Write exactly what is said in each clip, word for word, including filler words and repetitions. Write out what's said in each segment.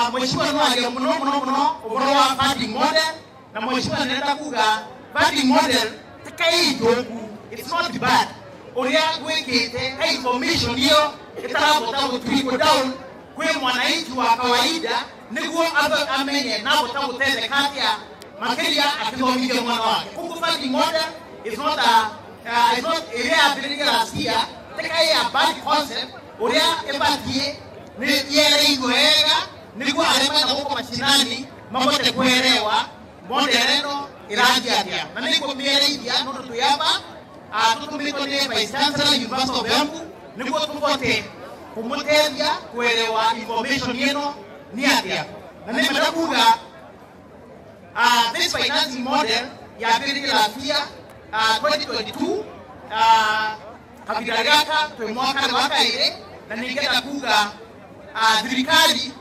ah mheshimiwa no age muno muno muno uborowa funding model na mheshimiwa nenda kuga funding model takai joku it's not bad oria gwekete kai information hiyo itarabota gutwiko down kwe mwananchi wa kawaida niguo aba amenye nabo tabuteze katia makeria akithomithia mwana wake kuko funding model is not a uh, it's not area ability last year takai a bad concept oria ebatie ni yele igwega niguo arema na huko machinani mambo te kuelewa modeleno irangi atia na niko miele idia ndo tuyaba atutumiko ni vice chancellor University of Embu niguo tupote kumuteria kuelewa information yeno ni atia na nimenda kuga uh, this financing model ya ability last year uh, twenty twenty-two uh, kabiragaka twe mwaka na mwaka ile na ningenda kuga uh, thirikari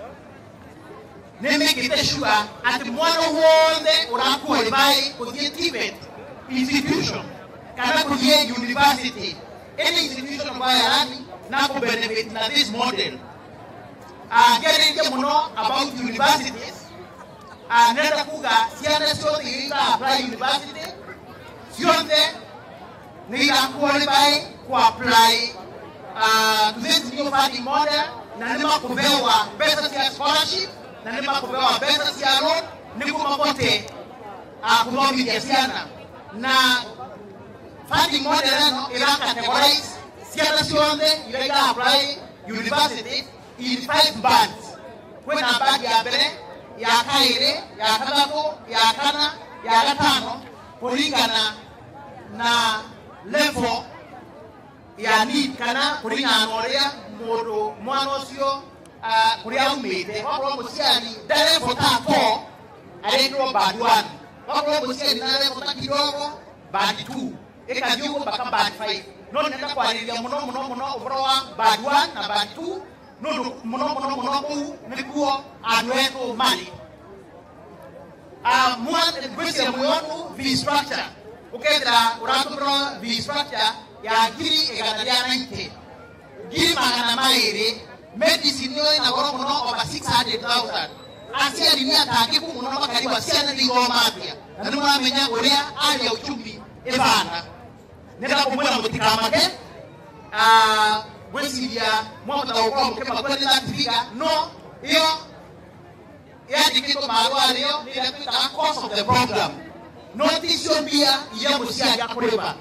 nemekete shuga ati mwana wonde urakuwa bai kuthie Tibet institution kana kuthie university any institution ambayo yani na ko benefit na this model uh, getting muno about universities uh, nenda kuga siana sote ita apply university sionde ni qualify ku apply uh, to this new funding model na nema kupewa pesa ya scholarship na nema kupewa pesa ya loan niko mapote uh, kuthomithia ciana na funding model no ila categorize ciana cionde ila apply university in five bands kwena band ya mbere ya kaire ya gatatu ya kana ya gatano kulingana na level ya need kana kulingana na oria mundu mwana ucio uh, kuria umite wakoro musiani level ta four arendro band one wakoro musiani na level ta kidogo band two ekajuko mpaka band five no nenda kwariria muno muno muno ubrowa band one na band two no muno muno muno ku nikuo adweto mali ah mwana kwese mwono v structure ukendra uratubro v structure ya giri eganaria ninety giri magana mairi medicine yo ina goro muno over six hundred thousand asia dunia taki ku muno makari wa siana lingo mapya na numa menya uria ali ya uchumi ebana nenda kumwela mutikamake ah wesidia mwamata wakwa mkema kwa nila tifika no iyo ya dikito marua leo nila tuita cost of the program notice mbia iya musia ya kureba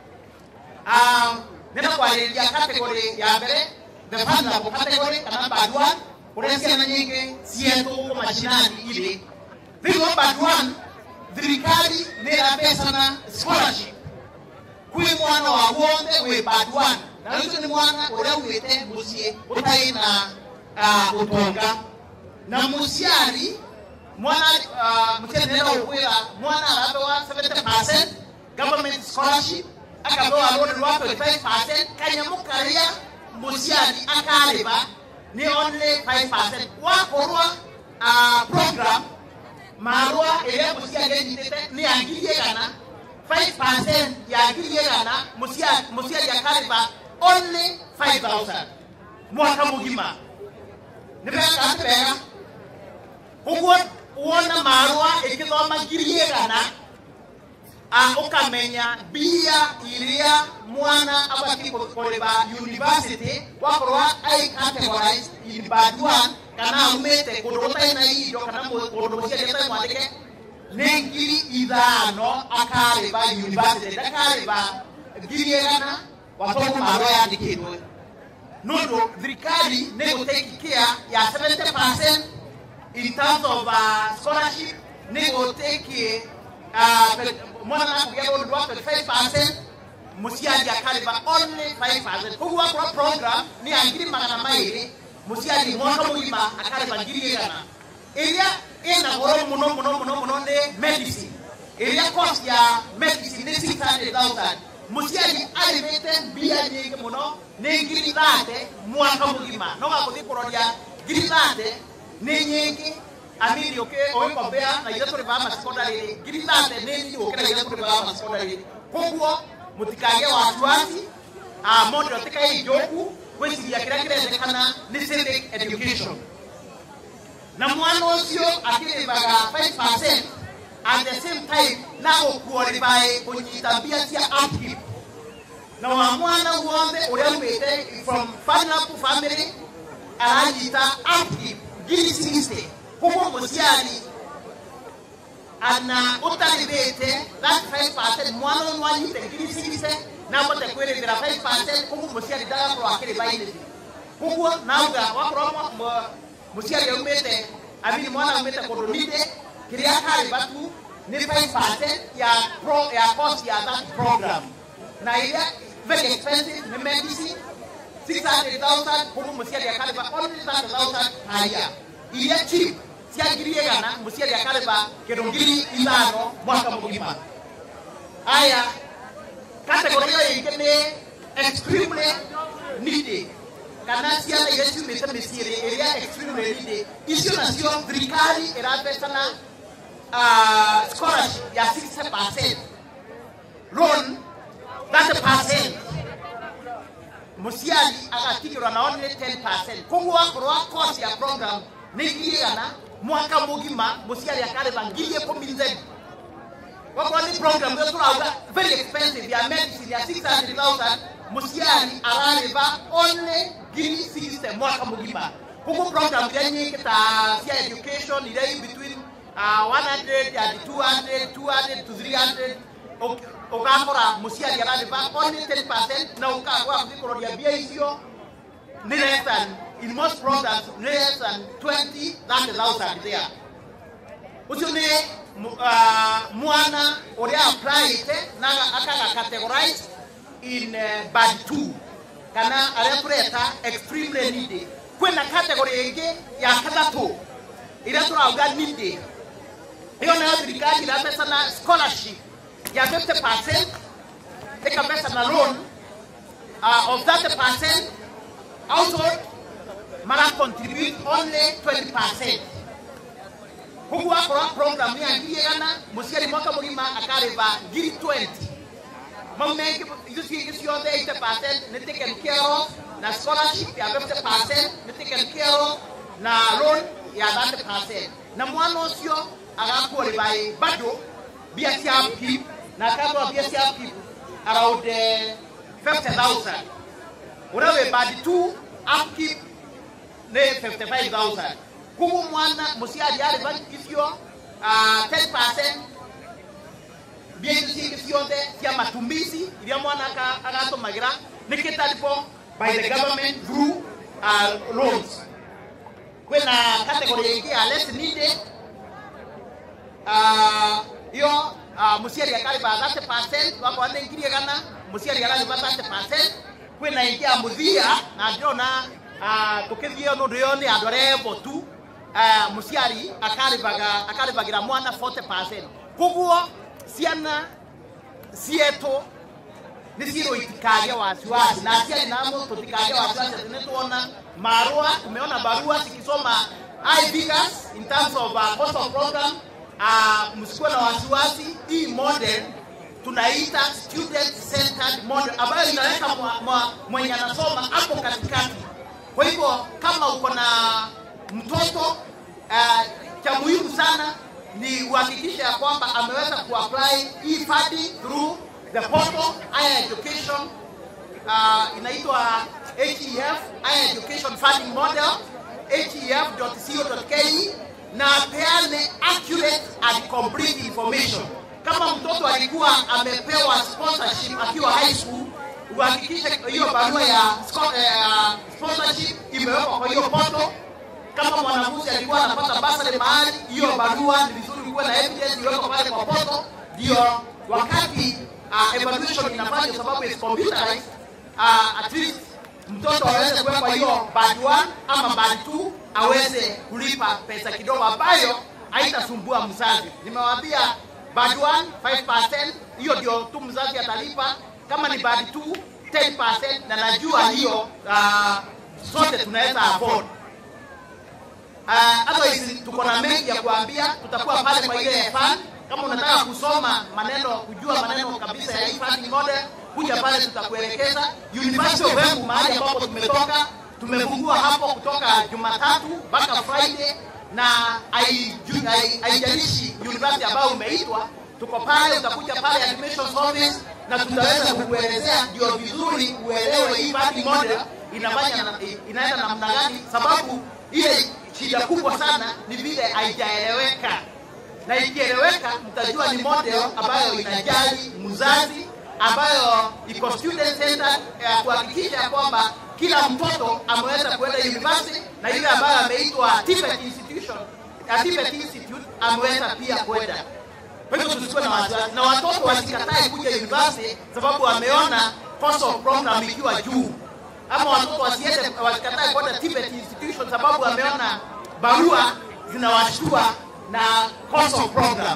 ah nenda kwa ya category ya mbere the fundable category kana band one uresia na nyingi sieto kwa machinani ile vile band one thirikari nila pesa na scholarship kui mwana wa wonde we band one na hizo ni mwana ule uwete musie utai na uh, utonga na musiari mwana uh, mtende na ukwela mwana arabewa seventy percent government scholarship akabewa loan wa twenty-five percent kanyamukaria musiari akaliba ni only five percent wa korwa uh, program marwa ile musiari ndete ni angiye kana five percent ya angiye kana musiari musiari akaliba only five thousand mwaka mugima nibeka atebega ugo uona marwa ikithoma ngiriegana a ukamenya bia iria mwana abati koleba university wakorwa ai categorize in band one kana umete kodota na hiyo kana kodosia leta mwandike nengiri idano akaleba university dakaleba ngiriegana watoto marwa ya dikidwe nodo thirikari nego take care ya seventy percent in terms of uh, scholarship nego take uh mwana kugia loan wa twenty-five percent musiaji akaliba only five percent kuwa kwa program ni angiri magana mairi musiaji mwaka mugima akaliba ngiri yana area ina goro muno muno muno muno ne medicine area cost ya medicine ni six hundred thousand musiaji alibete bia nyingi muno ne ngiri late mwaka mugima no gakuthi kuroria ngiri late ne nyingi amiri oke owe kompea na ile tore baba secondary ngiri late ne nyingi oke na ile tore baba secondary koguo mutikage wasiwasi a mondo tikai joku kwesi ya kila kile kana ni civic education na mwana osio akiri baga five percent at the same time na qualify kunyitambia cia upkeep na mwana wonde uremete from family to family arajita upkeep gili sixty kuko musiali ana utalibete that five percent mwana wanyite gili sixty na bote kwere bila five percent kuko musiali daga kwa akiri baile kuko nauga wakro musiali umete abini mwana umete kodonide kiria kale batu ni five percent ya pro ya cost ya that program na ile very expensive ni medicine six hundred thousand kuko musiali ya kale ba only six hundred thousand haya ile cheap sia girie gana musiali ya kale ba kedongiri ilano mwaka mugima haya kategoria ingine extremely needy kana sia na yesu meta mesire area extremely needy isio na sio serikali erapesana uh scholarship ya sixty percent loan that percent musiali akatikirwa na only ten percent kungwa kwa cost ya program nigirana mwaka mugima musiali akale bangilie kominze kwa ni program yetu lauga very expensive ya medicine ya six hundred thousand musiali araliva only gili sixty mwaka mugima kuko program yenye kita sia education ile between uh, one hundred and two hundred two hundred to three hundred okakora musiali araliva only ten percent na ukakwa kukoro ya bia hiyo ni less than in most programs less than twenty thousand there usone uh, mwana oria apply it na akaga categorize in uh, band two kana arepureta extremely needy kwena category enge ya kadatu ila turauga needy hiyo na serikali na pesa na scholarship ya fifty percent eka pesa na loan uh, of thirty percent household mara contribute only twenty percent huku akora program ya ngiyana musiali mwaka mugima akareva giri twenty mameke yusi yusi yote eighty percent ne taken care of na scholarship ya fifty percent ne taken care of na loan ya thirty percent na mwana osio agakore by bado biasia upkeep na kama biasia upkeep around fifty thousand urawe bad two upkeep ne fifty-five thousand kumu mwana musiali yale bankisio uh, ten percent biensi kisio de ya matumizi ile mwana aka agato magira nikitalipo by the government through uh, loans kwena category yake ya less needed uh yo uh, musiali yakali ba thirty percent wako ande ngirie kana musiali yakali ba thirty percent kwena ingia muthia na ndona ah tukithio no ndioni andorebo tu ah musiari akaribaga akaribagira mwana forty percent kuguo ciana cieto ni ciro itikagia wasiwasi na ciana namo tutikagia wasiwasi tunatuona marua tumeona barua zikisoma high figures in terms of uh, cost of program ah msikuwa na wasiwasi hii model tunaita student centered model ambayo inaweka mwenye anasoma hapo katikati. Kwa hivyo kama uko na mtoto uh, cha muhimu sana ni uhakikishe ya kwamba ameweza kuapply e-funding through the portal higher education uh, inaitwa H E F higher education funding model h e f dot co dot k e na peane accurate and complete information. Kama mtoto alikuwa amepewa sponsorship akiwa high school, uhakikishe hiyo barua ya sponsorship imewekwa kwa hiyo portal. Kama mwanafunzi alikuwa anapata basari mahali, hiyo barua ni vizuri kuwa na evidence iwekwe pale kwa portal, ndio wakati uh, evaluation inafanywa sababu is computerized, uh, at least mtoto aweze kuwekwa hiyo band one ama band two aweze kulipa pesa kidogo ambayo haitasumbua mzazi. Nimewaambia band one five percent hiyo ndio tu mzazi atalipa, kama ni band two ten percent, na najua hiyo uh, sote tunaweza afford. Uh, otherwise tuko na mengi ya kuambia, tutakuwa pale kwa ile fund. Kama unataka kusoma maneno, kujua maneno kabisa ya hii funding model, kuja pale tutakuelekeza. University of Embu mahali ambapo tumetoka, tumefungua hapo kutoka Jumatatu mpaka Friday na haijalishi university ambayo umeitwa, tuko pale, utakuja pale admission office na tutaweza kukuelezea ndio vizuri uelewe hii funding model inafanya inaenda namna gani, sababu ile shida kubwa sana ni vile haijaeleweka. Na ikieleweka mtajua ni model ambayo inajali mzazi, ambayo iko student centered, ya kuhakikisha kwamba kila mtoto ameweza kwenda university, na ile ambayo ameitwa Tibet institution, ya Tibet institute ameweza pia kwenda. Kwa hivyo tusikuwe na wasiwasi, na watoto wasikatae kuja university sababu wameona cost of program ikiwa juu, ama watoto wasiende wasikatae kwenda Tibet institution sababu wameona barua zinawashtua na cost of program.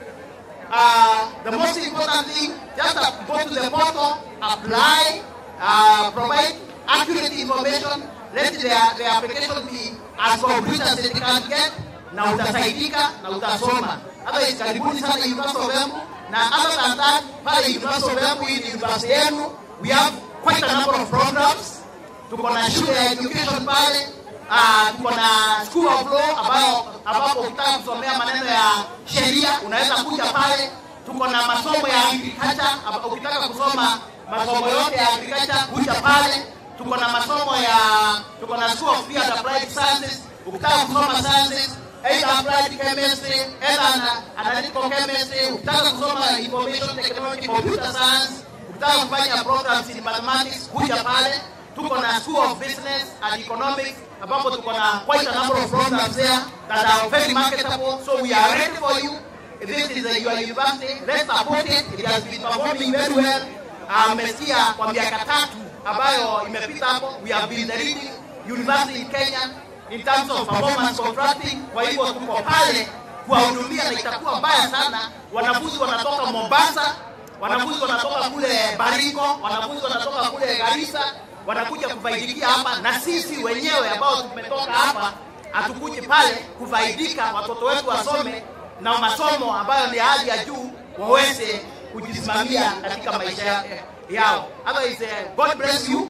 Uh, the most important thing, just go to the portal, apply, uh, provide accurate information, let their, their application be as complete as they can get, na utasaidika na utasoma. Hata karibuni sana University of Embu, na other than that, pale University of Embu, in University Embu, we have quite a number of programs. Tuko na shule ya education pale, uh, tuko na school of law ambayo ambapo ukitaka kusomea maneno ya sheria unaweza kuja pale. Tuko na masomo ya agriculture, ukitaka kusoma masomo yote ya agriculture kuja pale. Tuko na masomo ya tuko na school of field applied sciences, ukitaka kusoma sciences, either applied chemistry, either analytical chemistry, ukitaka kusoma information technology, computer science, ukitaka kufanya programs in mathematics kuja pale. Tuko na school of business and economics, ambapo tuko na quite a number of programs there that are very marketable, so we are ready for you. This is a, your university, let's support it. It has been performing very well. Mmesikia uh, kwa miaka tatu ambayo imepita hapo, we have been the leading university in Kenya in terms of performance contracting. Kwa hivyo tuko pale kuwahudumia, na itakuwa mbaya sana wanafunzi wanatoka Mombasa, wanafunzi wanatoka kule Baringo, wanafunzi wanatoka kule Garissa, wanakuja kufaidikia hapa, na sisi wenyewe ambao tumetoka hapa hatukuji pale kufaidika, watoto wetu wasome na masomo ambayo ni hali ya juu, waweze kujisimamia katika maisha yao. Otherwise, God bless you.